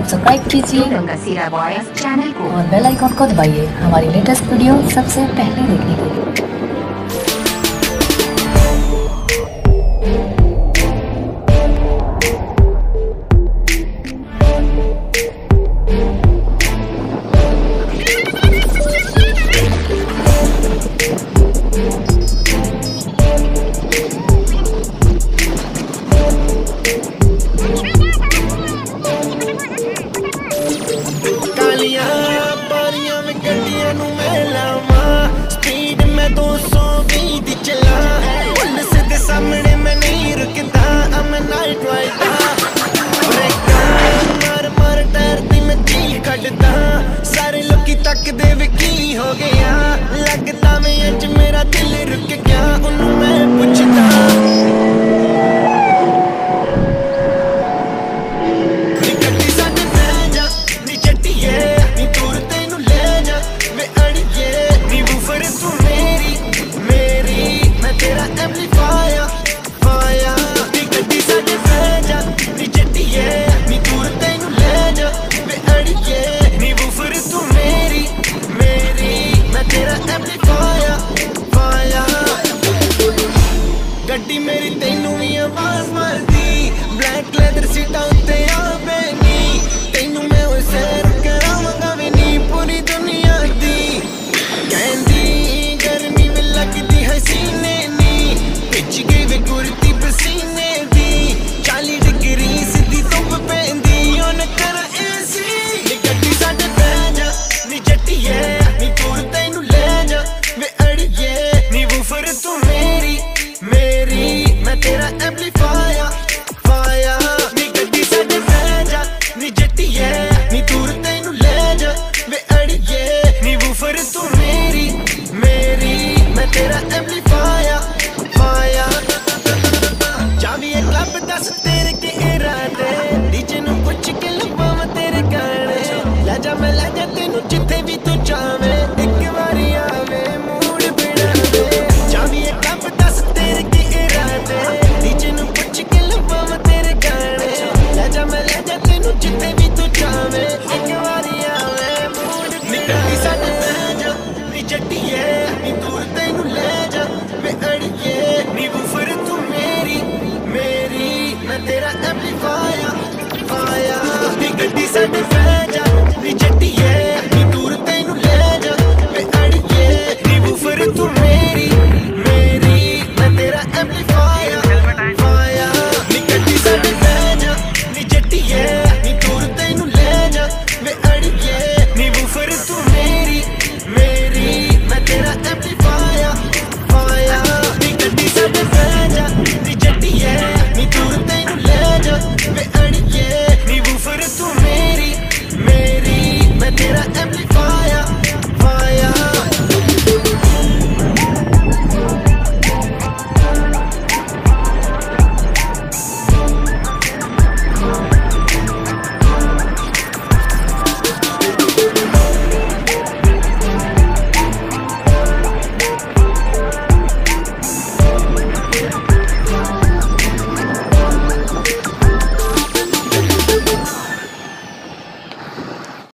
Subscribe कीजिए channel को और बेल आइकॉन को दबाइए हमारी लेटेस्ट वीडियो सबसे पहले देखने के लिए। सारे लोकी तक दे वे की हो गया लगता मैं अज मेरा दिल रुक गया उन्हों मैं पुछदा नी गड्डी साडे बह जा नी चट्टिए नी दूर तेनू ले जा वे अड़िए नी वूफर तू मेरी मैं तेरा एम्पलीफायर फाया नी गड्डी साडे बह जा नी चट्टिए नी दूर तेनू ले जा वे अड़िए तेरा एम्पलीफायर फाया गड्डी मेरी तेनू भी आवाज मारदी ब्लैक लेदर सीटा उत्ते आ बैनी तेनू मैं वो सैर करावांगा वे नी पूरी दुनिया दी कहंदी गर्मी में लगदी है सीने नी पिच गई वे कुर्ती पसीने दी 40 डिग्री सीधी धुप पैंदी ओन कर एसी गड्डी साडे बह जा नी जट्टिए नी दूर तेनू तू मेरी मैं तेरा एम्पलीफायर फाया नी गड्डी साडे बह जा नी जट्टिए नी दूर तेनू ले जा वे अड़िए नी वूफर तू मेरी मैं तेरा एम्पलीफायर फाया चाबी एक क्लब दस तेरे के इरादे डीजे नू पुछ के लवावां तेरे गाने ले जा मैं ले जा तेनू जिथे भी तू चाहे एक बारी आवे मूड बिना दे चाबी एक क्लब दस तेरे के इरादे डीजे नू पुछ के लवावां तेरे गाने ले जा मैं ले जा तेनू जिथे भी तू चाहे एक बारी आवे मूड निकली साडे बह जा नी जट्टिए नी दूर तेनू ले जा वे अड़िए नी वूफर तू मेरी मैं तेरा एम्पलीफायर फाया नी गड्डी साडे